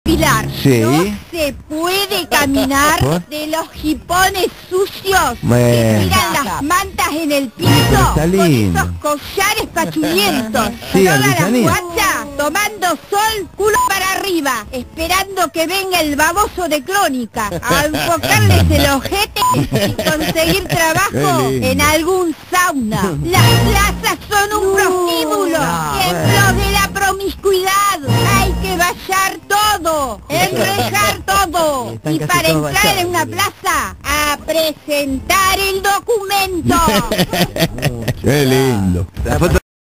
Pilar, Sí. no se puede caminar ¿Por? de los jipones sucios Bueno. que tiran las mantas en el piso Pero está con lindo. esos collares pachulientos. Sí, Todas las artesanía. guachas tomando sol, culo para arriba, esperando que venga el baboso de Crónica a enfocarles el ojete y conseguir trabajo Qué lindo. en algún sauna. Las plazas son un prostíbulo, ejemplo de la promiscuidad. Hay que vallar todo, enrejar todo. Están Y casi para todos entrar en vallados, una plaza, a presentar el documento. Qué lindo. La foto